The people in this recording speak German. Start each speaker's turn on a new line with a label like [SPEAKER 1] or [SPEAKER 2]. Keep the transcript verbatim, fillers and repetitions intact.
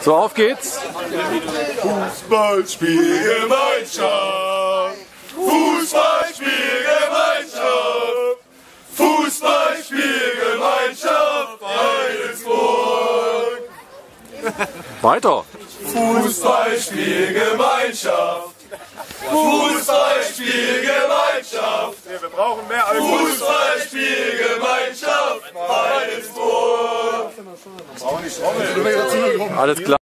[SPEAKER 1] So, auf geht's.
[SPEAKER 2] Fußballspielgemeinschaft. Fußballspielgemeinschaft. Fußballspielgemeinschaft Heidelsburg.
[SPEAKER 1] Weiter.
[SPEAKER 2] Fußballspielgemeinschaft. Fußballspielgemeinschaft.
[SPEAKER 3] Wir brauchen mehr als
[SPEAKER 2] Fußballspielgemeinschaft Heidelsburg.
[SPEAKER 1] Alles klar.